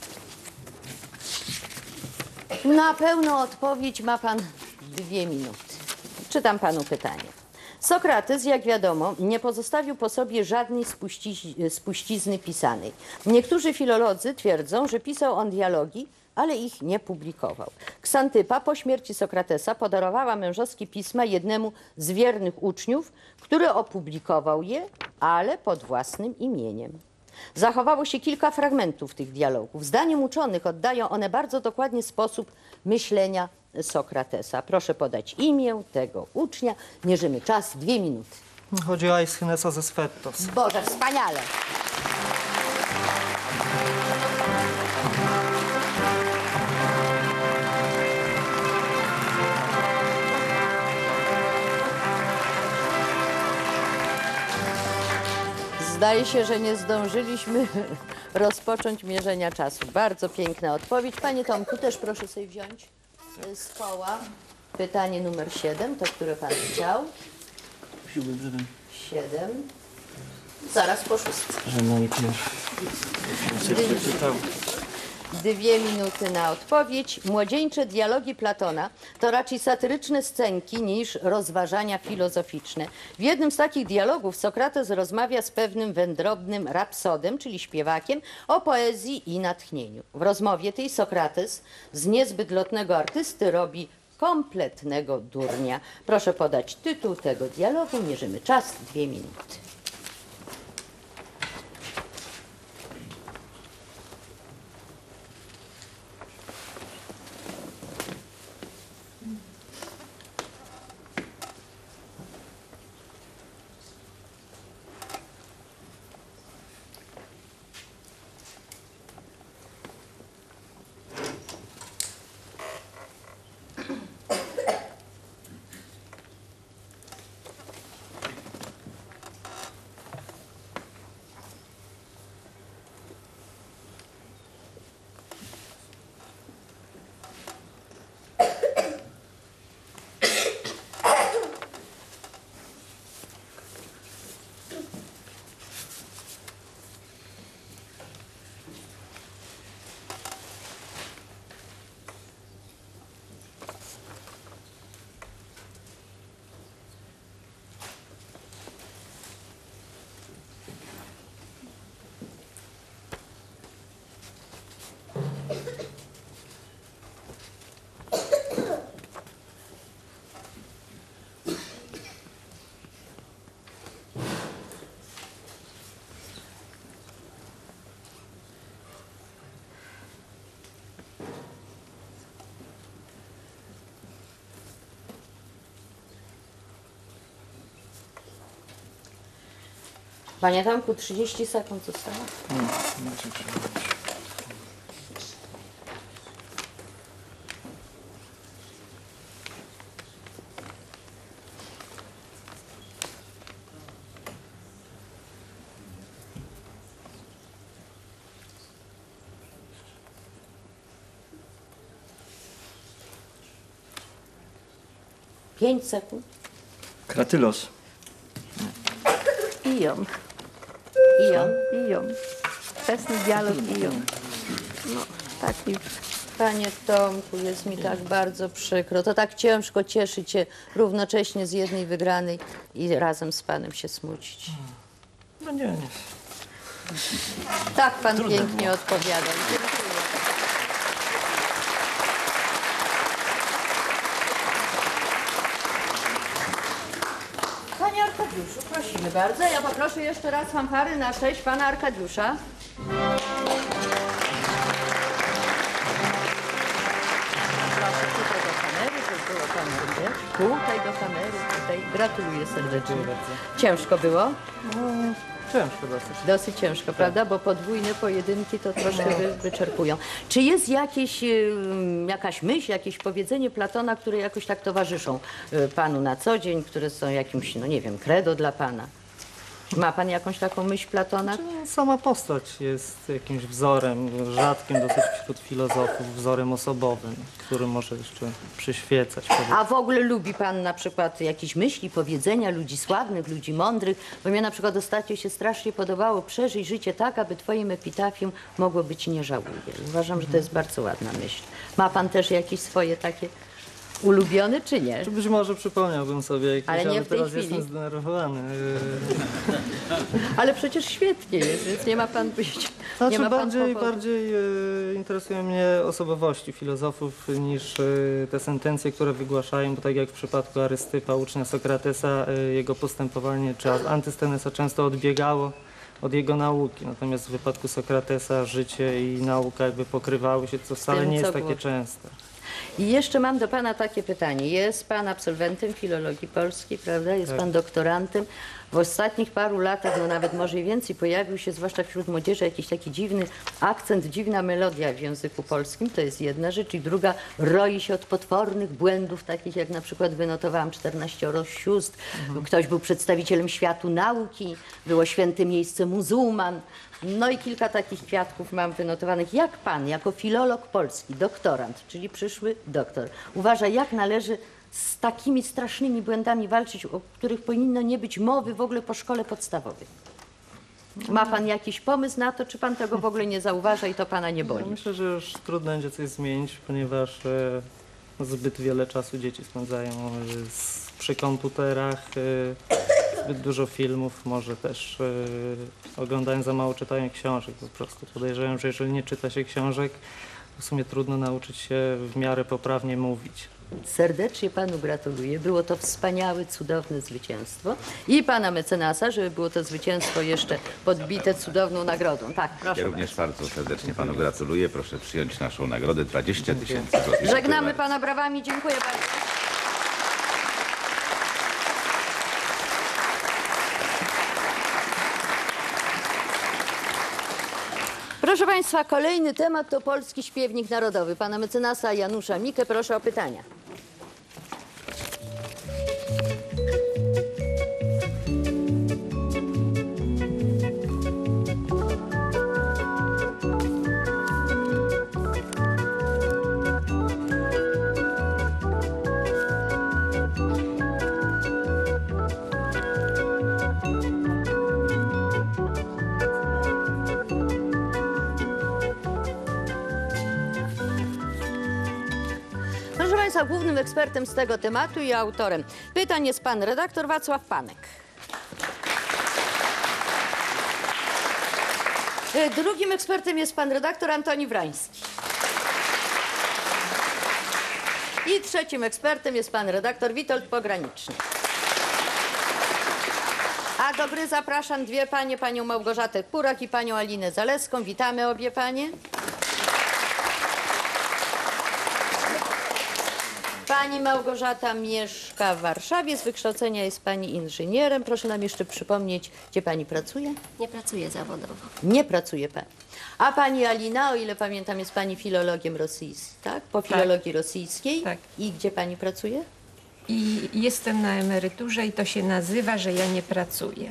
Na pełną odpowiedź ma pan dwie minuty. Czytam panu pytanie. Sokrates, jak wiadomo, nie pozostawił po sobie żadnej spuści- spuścizny pisanej. Niektórzy filolodzy twierdzą, że pisał on dialogi, ale ich nie publikował. Ksantypa po śmierci Sokratesa podarowała mężowskie pisma jednemu z wiernych uczniów, który opublikował je, ale pod własnym imieniem. Zachowało się kilka fragmentów tych dialogów. Zdaniem uczonych oddają one bardzo dokładnie sposób myślenia Sokratesa. Proszę podać imię tego ucznia. Mierzymy czas, dwie minuty. Chodzi o Aeschynesa ze Sfettos. Boże, wspaniale! Zdaje się, że nie zdążyliśmy rozpocząć mierzenia czasu. Bardzo piękna odpowiedź. Panie Tomku, też proszę sobie wziąć z koła pytanie numer siedem, to które pan chciał. Siódmy, żebym, siedem. Zaraz po szóstce. że najpierw się przeczytał. Dwie minuty na odpowiedź. Młodzieńcze dialogi Platona to raczej satyryczne scenki niż rozważania filozoficzne. W jednym z takich dialogów Sokrates rozmawia z pewnym wędrownym rapsodem, czyli śpiewakiem, o poezji i natchnieniu. W rozmowie tej Sokrates z niezbyt lotnego artysty robi kompletnego durnia. Proszę podać tytuł tego dialogu. Mierzymy czas, dwie minuty. Panie Tomku, trzydzieści sekund zostało. No, no, co trzeba robić? Pięć sekund. Kratylos. Ion. Ion. Ion. Wczesny dialog ion. No, taki. Panie Tomku, jest mi tak bardzo przykro. To tak ciężko cieszyć się równocześnie z jednej wygranej i razem z panem się smucić. No nie, nie. Tak pan Trudno pięknie było. odpowiadał. Dziękuję. Panie Arkadiuszu, prosimy bardzo. Ja poproszę jeszcze raz fanfary na cześć pana Arkadiusza. Proszę tutaj do kamery, żeby było panu widać. Tutaj do kamery, tutaj. Gratuluję serdecznie. Ciężko było? Ciężko dosyć. Dosyć ciężko, prawda? Bo podwójne pojedynki to troszkę wy, wyczerpują. Czy jest jakieś, ym, jakaś myśl, jakieś powiedzenie Platona, które jakoś tak towarzyszą y, panu na co dzień, które są jakimś, no nie wiem, credo dla pana? Ma pan jakąś taką myśl Platona? Sama postać jest jakimś wzorem, rzadkim dosyć wśród filozofów, wzorem osobowym, który może jeszcze przyświecać. A w ogóle lubi pan na przykład jakieś myśli, powiedzenia ludzi sławnych, ludzi mądrych? Bo mnie na przykład ostatnio się strasznie podobało: przeżyj życie tak, aby twoim epitafium mogło być nie żałuję. Uważam, że to jest bardzo ładna myśl. Ma pan też jakieś swoje takie ulubione, czy nie? Czy być może przypomniałbym sobie jakieś, Ale nie w tej teraz chwili. jestem zdenerwowany. Yy, Ale przecież świetnie jest, więc nie ma pan być. Nie Znaczy ma pan bardziej, powodu. bardziej e, interesują mnie osobowości filozofów niż e, te sentencje, które wygłaszają, bo tak jak w przypadku Arystypa, ucznia Sokratesa, e, jego postępowanie czy Antystenesa często odbiegało od jego nauki. Natomiast w wypadku Sokratesa życie i nauka jakby pokrywały się, co wcale tym, nie co jest takie było. częste. I jeszcze mam do pana takie pytanie. Jest pan absolwentem filologii polskiej, prawda? Jest Tak. pan doktorantem. W ostatnich paru latach, no nawet może i więcej, pojawił się zwłaszcza wśród młodzieży jakiś taki dziwny akcent, dziwna melodia w języku polskim. To jest jedna rzecz. I druga, roi się od potwornych błędów, takich jak na przykład wynotowałam czternaścioro sióstr. Ktoś był przedstawicielem światu nauki, było święte miejsce muzułman. No i kilka takich kwiatków mam wynotowanych. Jak pan, jako filolog polski, doktorant, czyli przyszły doktor, uważa, jak należy z takimi strasznymi błędami walczyć, o których powinno nie być mowy w ogóle po szkole podstawowej? Ma pan jakiś pomysł na to, czy pan tego w ogóle nie zauważa i to pana nie Ja boli? myślę, że już trudno będzie coś zmienić, ponieważ e, zbyt wiele czasu dzieci spędzają e, z, przy komputerach, e, zbyt dużo filmów, może też e, oglądają za mało, czytają książek po prostu. Podejrzewam, że jeżeli nie czyta się książek, to w sumie trudno nauczyć się w miarę poprawnie mówić. Serdecznie panu gratuluję. Było to wspaniałe, cudowne zwycięstwo. I pana mecenasa, żeby było to zwycięstwo jeszcze podbite cudowną nagrodą. Tak, proszę Ja również bardzo serdecznie panu gratuluję. Proszę przyjąć naszą nagrodę dwadzieścia tysięcy złotych. Żegnamy pana brawami. Dziękuję bardzo. Proszę państwa, kolejny temat to polski śpiewnik narodowy. Pana mecenasa Janusza Mikę proszę o pytania. Proszę państwa, głównym ekspertem z tego tematu i autorem pytań jest pan redaktor Wacław Panek. Drugim ekspertem jest pan redaktor Antoni Wrański. I trzecim ekspertem jest pan redaktor Witold Pograniczny. A do gry zapraszam dwie panie, panią Małgorzatę Purak i panią Alinę Zaleską. Witamy obie panie. Pani Małgorzata mieszka w Warszawie, z wykształcenia jest pani inżynierem. Proszę nam jeszcze przypomnieć, gdzie pani pracuje? Nie pracuję zawodowo. Nie pracuje pani. A pani Alina, o ile pamiętam, jest pani filologiem rosyjskim, tak? Po filologii rosyjskiej. Tak. I gdzie pani pracuje? I jestem na emeryturze i to się nazywa, że ja nie pracuję.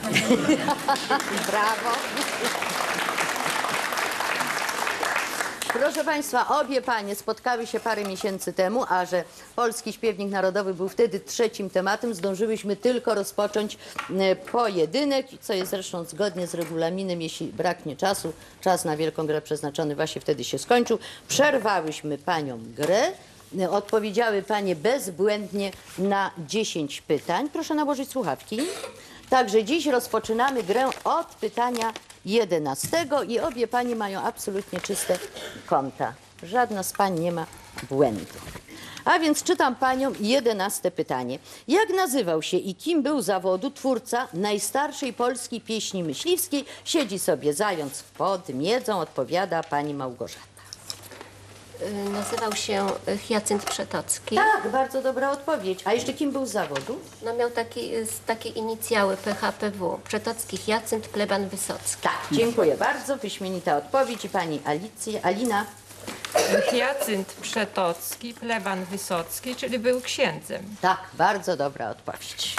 Brawo. Proszę Państwa, obie panie spotkały się parę miesięcy temu, a że polski śpiewnik narodowy był wtedy trzecim tematem, zdążyłyśmy tylko rozpocząć e, pojedynek, co jest zresztą zgodnie z regulaminem, jeśli braknie czasu, czas na wielką grę przeznaczony właśnie wtedy się skończył. Przerwałyśmy paniom grę. E, Odpowiedziały panie bezbłędnie na dziesięć pytań. Proszę nałożyć słuchawki. Także dziś rozpoczynamy grę od pytania jedenastego i obie panie mają absolutnie czyste konta. Żadna z pań nie ma błędu. A więc czytam paniom jedenaste pytanie. Jak nazywał się i kim był zawodu twórca najstarszej polskiej pieśni myśliwskiej? Siedzi sobie zając pod miedzą, odpowiada pani Małgorzata. Y, Nazywał się Hyacynt Przetocki. Tak, bardzo dobra odpowiedź. A jeszcze kim był z zawodu? No miał taki, y, takie inicjały P H P W. Przetocki Hyacynt, pleban Wysocki. Tak, dziękuję bardzo. Wyśmienita odpowiedź. I pani Alicja, Alina. Hyacynt Przetocki, pleban Wysocki, czyli był księdzem. Tak, bardzo dobra odpowiedź.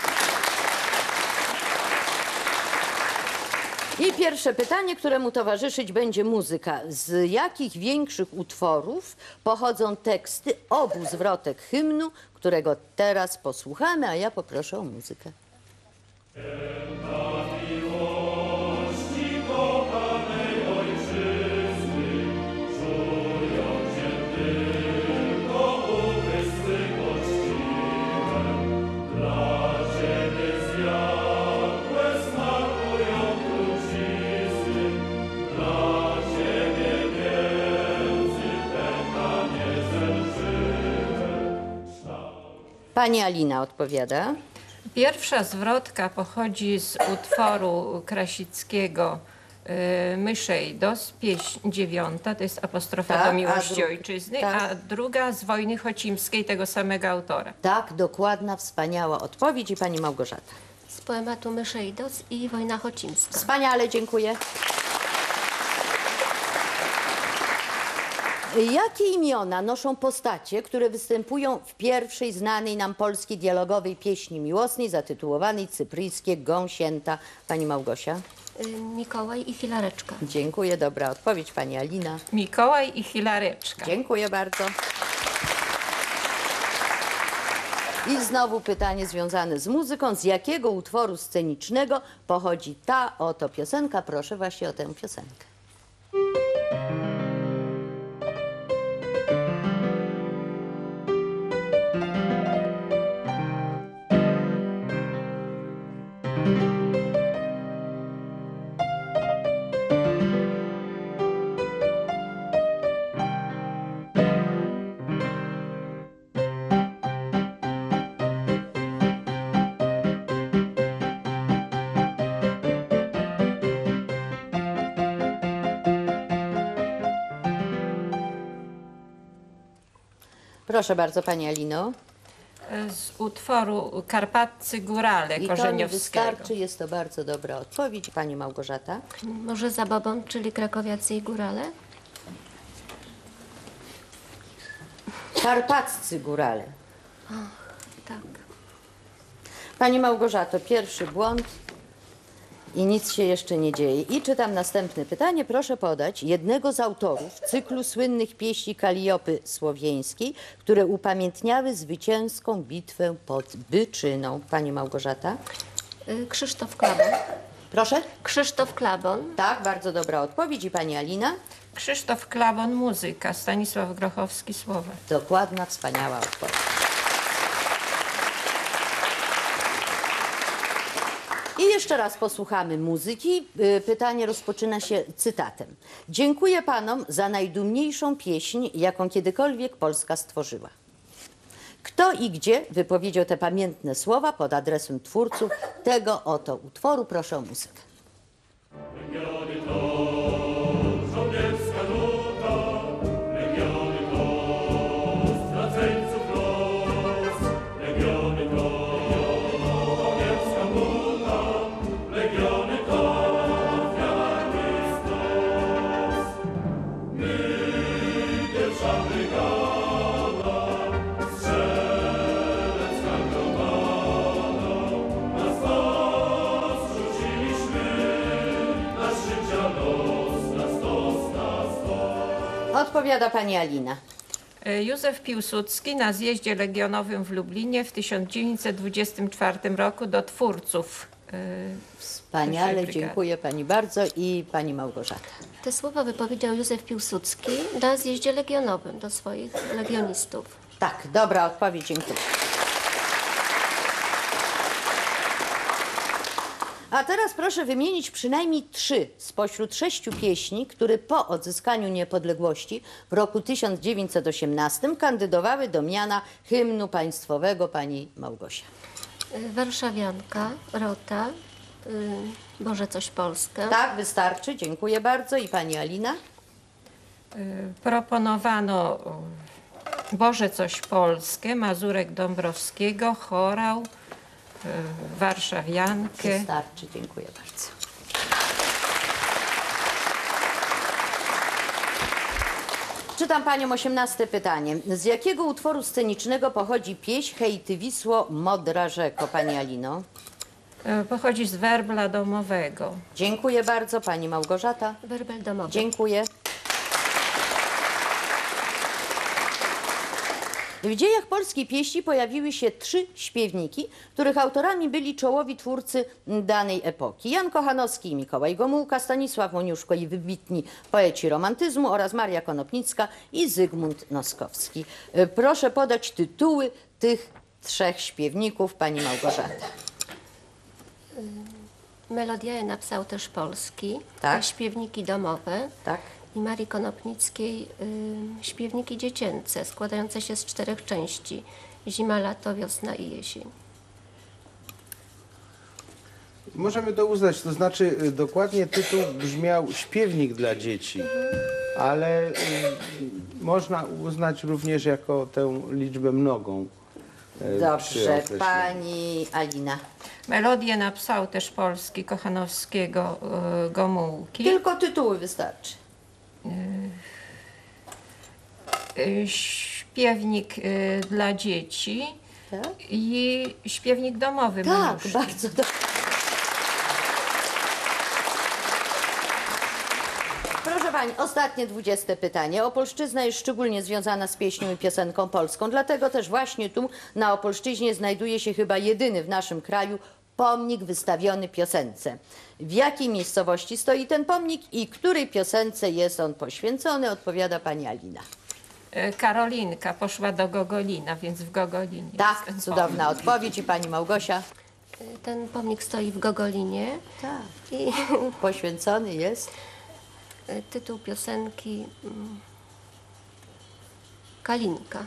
I pierwsze pytanie, któremu towarzyszyć będzie muzyka. Z jakich większych utworów pochodzą teksty obu zwrotek hymnu, którego teraz posłuchamy, a ja poproszę o muzykę. Pani Alina odpowiada. Pierwsza zwrotka pochodzi z utworu Krasickiego y, Myszej Dos, pieśń dziewiąta, to jest apostrofa Tak, do a miłości dru- ojczyzny, tak. a druga z Wojny Chocimskiej tego samego autora. Tak, dokładna, wspaniała odpowiedź i pani Małgorzata. Z poematu Myszejdos i Wojna Chocimska. Wspaniale, dziękuję. Jakie imiona noszą postacie, które występują w pierwszej znanej nam polskiej dialogowej pieśni miłosnej zatytułowanej Cypryjskie Gąsięta? Pani Małgosia. Y, Mikołaj i Filareczka. Dziękuję, dobra odpowiedź. Pani Alina. Mikołaj i Hilareczka. Dziękuję bardzo. I znowu pytanie związane z muzyką. Z jakiego utworu scenicznego pochodzi ta oto piosenka? Proszę właśnie o tę piosenkę. Proszę bardzo, pani Alino. Z utworu Karpaccy Górale I to mi Korzeniowskiego. wystarczy, jest to bardzo dobra odpowiedź. Pani Małgorzata. Może Zabobon, czyli Krakowiacy i Górale? Karpaccy Górale. Tak. Pani Małgorzato, pierwszy błąd i nic się jeszcze nie dzieje. I czytam następne pytanie. Proszę podać jednego z autorów cyklu słynnych pieśni Kaliopy Słowieńskiej, które upamiętniały zwycięską bitwę pod Byczyną. Pani Małgorzata. Y, Krzysztof Klabon. Proszę. Krzysztof Klabon. Tak, bardzo dobra odpowiedź. I pani Alina. Krzysztof Klabon, muzyka, Stanisław Grochowski, słowa. Dokładna, wspaniała odpowiedź. I jeszcze raz posłuchamy muzyki. Y, Pytanie rozpoczyna się cytatem. Dziękuję panom za najdumniejszą pieśń, jaką kiedykolwiek Polska stworzyła. Kto i gdzie wypowiedział te pamiętne słowa pod adresem twórców tego oto utworu? Proszę o muzykę. Nas zrzuciliśmy, nasz życia los. Odpowiada pani Alina. Józef Piłsudski na zjeździe legionowym w Lublinie w tysiąc dziewięćset dwudziestym czwartym roku do twórców. y, Wspaniale, Brygady. dziękuję pani bardzo i pani Małgorzata. Te słowa wypowiedział Józef Piłsudski na zjeździe legionowym do swoich legionistów. Tak, dobra odpowiedź, dziękuję. A teraz proszę wymienić przynajmniej trzy spośród sześciu pieśni, które po odzyskaniu niepodległości w roku tysiąc dziewięćset osiemnastym kandydowały do miana hymnu państwowego. Pani Małgosia. Y, Warszawianka, Rota, y, Boże coś Polskę. Tak, wystarczy, dziękuję bardzo. I pani Alina? y, Proponowano y, Boże coś Polskie, Mazurek Dąbrowskiego, chorał, y, Warszawiankę. Wystarczy, dziękuję bardzo. Czytam paniom osiemnaste pytanie. Z jakiego utworu scenicznego pochodzi pieśń Hej ty Wisło, modra rzeko, pani Alino? Y, Pochodzi z werbla domowego. Dziękuję bardzo. Pani Małgorzata? Werbel domowy. Dziękuję. W dziejach polskiej pieśni pojawiły się trzy śpiewniki, których autorami byli czołowi twórcy danej epoki. Jan Kochanowski i Mikołaj Gomułka, Stanisław Moniuszko i wybitni poeci romantyzmu oraz Maria Konopnicka i Zygmunt Noskowski. E, Proszę podać tytuły tych trzech śpiewników, pani Małgorzata. Melodię napisał też Polski, Tak. te śpiewniki domowe Tak? i Marii Konopnickiej y, śpiewniki dziecięce składające się z czterech części. Zima, lato, wiosna i jesień. Możemy to uznać, to znaczy y, dokładnie tytuł brzmiał Śpiewnik dla dzieci, ale y, można uznać również jako tę liczbę mnogą. y, przy Dobrze, określeniu. pani Alina. Melodię napisał też Polski Kochanowskiego, y, Gomułki. Tylko tytuły wystarczy. Y, Śpiewnik y, dla dzieci Tak? i śpiewnik domowy. Tak, Moniuszki. bardzo dobrze. Proszę pani, ostatnie dwudzieste pytanie. Opolszczyzna jest szczególnie związana z pieśnią i piosenką polską, dlatego też właśnie tu na Opolszczyźnie znajduje się chyba jedyny w naszym kraju pomnik wystawiony piosence. W jakiej miejscowości stoi ten pomnik i której piosence jest on poświęcony? Odpowiada pani Alina. Y, Karolinka poszła do Gogolina, więc w Gogolinie. Tak, jest ten cudowna pomnik. odpowiedź. I pani Małgosia? Y, Ten pomnik stoi w Gogolinie Tak. i Poświęcony jest? y, tytuł piosenki mm, Kalinka.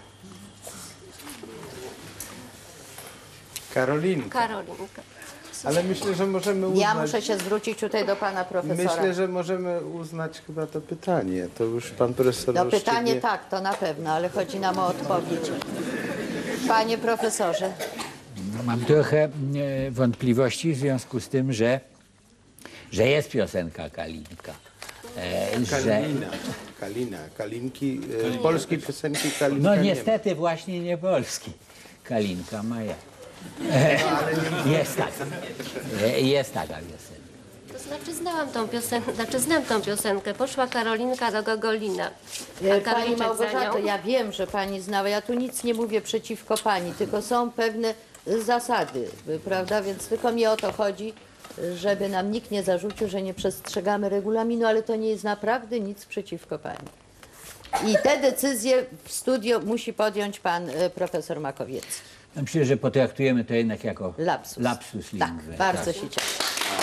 Karolinka. Karolinka. Ale myślę, że możemy uznać... Ja muszę się zwrócić tutaj do pana profesora. Myślę, że możemy uznać chyba to pytanie. To już pan profesor No rozstrzygnie. pytanie tak, to na pewno, ale chodzi nam o odpowiedź. Panie profesorze. No, mam trochę e, wątpliwości w związku z tym, że, że jest piosenka Kalinka. E, że, Kalina. Kalina. Kalinki. E, polskiej piosenki Kalinka no nie ma. niestety właśnie nie polski. Kalinka ma ja. E, jest taka. E, jest taka piosenka. To znaczy znałam tą piosenkę, znaczy znam tą piosenkę. Poszła Karolinka do Gogolina. E, A Pani Karolczek za Małgorzato, nią. ja wiem, że pani znała, ja tu nic nie mówię przeciwko pani, tylko są pewne zasady, prawda, więc tylko mi o to chodzi, żeby nam nikt nie zarzucił, że nie przestrzegamy regulaminu, ale to nie jest naprawdę nic przeciwko pani. I te decyzje w studio musi podjąć pan e, profesor Makowiecki. Myślę, że potraktujemy to jednak jako Lapsus. lapsus Tak, linguae. bardzo się cieszę.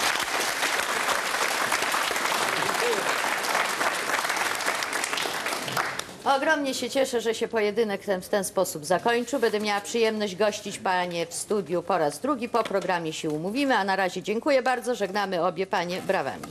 Ogromnie się cieszę, że się pojedynek ten w ten sposób zakończył. Będę miała przyjemność gościć panie w studiu po raz drugi. Po programie się umówimy, a na razie dziękuję bardzo. Żegnamy obie panie brawami.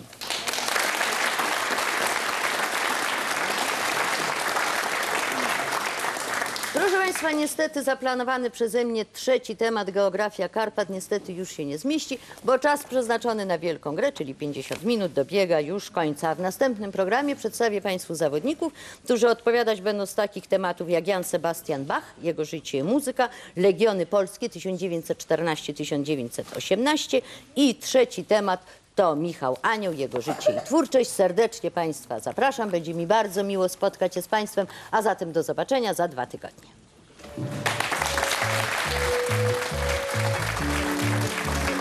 Proszę Państwa, niestety zaplanowany przeze mnie trzeci temat, geografia Karpat, niestety już się nie zmieści, bo czas przeznaczony na wielką grę, czyli pięćdziesiąt minut, dobiega już końca. W następnym programie przedstawię Państwu zawodników, którzy odpowiadać będą z takich tematów jak Jan Sebastian Bach, jego życie i muzyka, Legiony Polskie tysiąc dziewięćset czternaście do tysiąc dziewięćset osiemnaście i trzeci temat To Michał Anioł, jego życie i twórczość. Serdecznie Państwa zapraszam. Będzie mi bardzo miło spotkać się z Państwem, a zatem do zobaczenia za dwa tygodnie.